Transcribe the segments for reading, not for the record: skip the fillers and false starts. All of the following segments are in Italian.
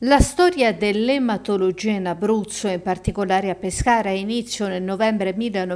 La storia dell'ematologia in Abruzzo, in particolare a Pescara, ha inizio nel novembre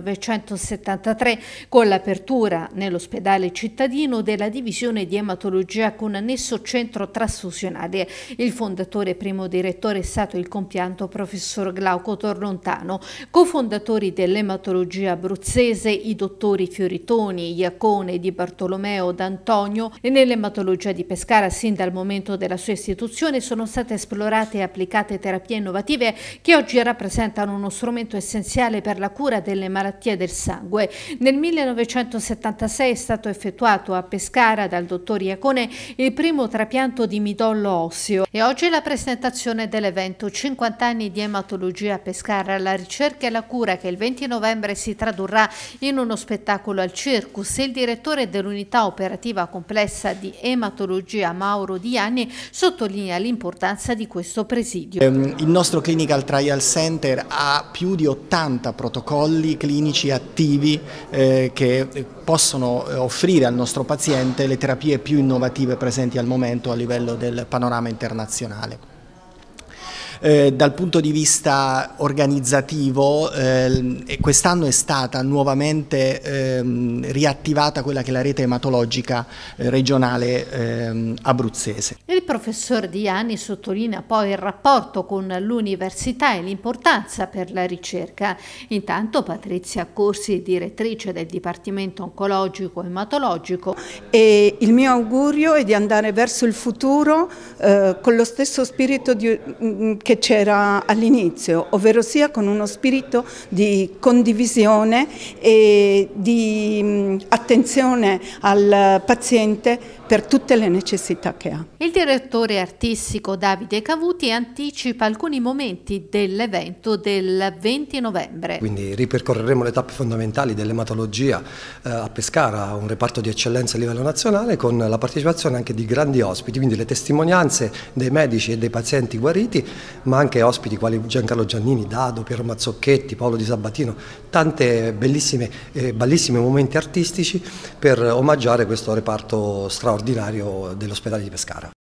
1973 con l'apertura nell'ospedale cittadino della divisione di ematologia con annesso centro trasfusionale. Il fondatore e primo direttore è stato il compianto professor Glauco Torlontano. Cofondatori dell'ematologia abruzzese i dottori Fioritoni, Iacone, Di Bartolomeo, D'Antonio, e nell'ematologia di Pescara sin dal momento della sua istituzione sono state esplorate e applicate terapie innovative che oggi rappresentano uno strumento essenziale per la cura delle malattie del sangue. Nel 1976 è stato effettuato a Pescara dal dottor Iacone il primo trapianto di midollo osseo e oggi è la presentazione dell'evento 50 anni di ematologia a Pescara, la ricerca e la cura, che il 20 novembre si tradurrà in uno spettacolo al Circus. Il direttore dell'unità operativa complessa di ematologia, Mauro Diani, sottolinea l'importanza di questo presidio. Il nostro Clinical Trial Center ha più di 80 protocolli clinici attivi che possono offrire al nostro paziente le terapie più innovative presenti al momento a livello del panorama internazionale. Dal punto di vista organizzativo, quest'anno è stata nuovamente riattivata quella che è la rete ematologica regionale abruzzese. Il professor Diani sottolinea poi il rapporto con l'università e l'importanza per la ricerca. Intanto Patrizia Corsi, direttrice del Dipartimento Oncologico Ematologico. E il mio augurio è di andare verso il futuro con lo stesso spirito che c'era all'inizio, ovvero sia con uno spirito di condivisione e di attenzione al paziente per tutte le necessità che ha. Il direttore artistico Davide Cavuti anticipa alcuni momenti dell'evento del 20 novembre. Quindi ripercorreremo le tappe fondamentali dell'ematologia a Pescara, un reparto di eccellenza a livello nazionale, con la partecipazione anche di grandi ospiti, quindi le testimonianze dei medici e dei pazienti guariti, ma anche ospiti quali Giancarlo Giannini, Dado, Piero Mazzocchetti, Paolo Di Sabatino, tante bellissimi momenti artistici per omaggiare questo reparto straordinario dell'ospedale di Pescara.